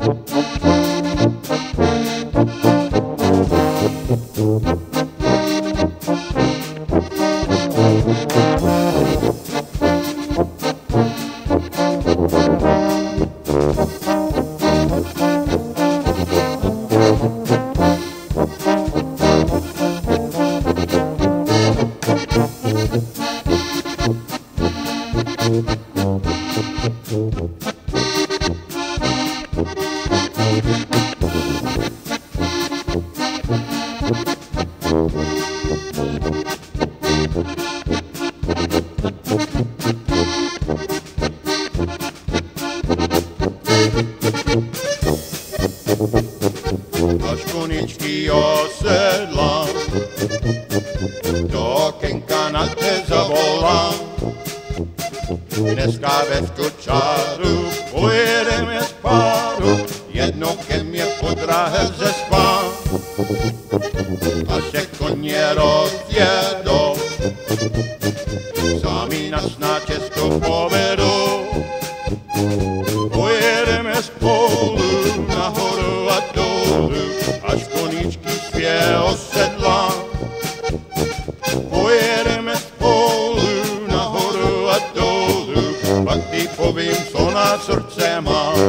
Dneska bez kočáru pojedeme spáru, jednou ke mně po dráhe zespát. Až se koně rozjedou, sami nás na Česko povedou. Pojedeme spolu nahoru a dolů, až koníčky svě osedlá. Pojedeme spolu nahoru a dolů, pak ti povím, co na srdce mám.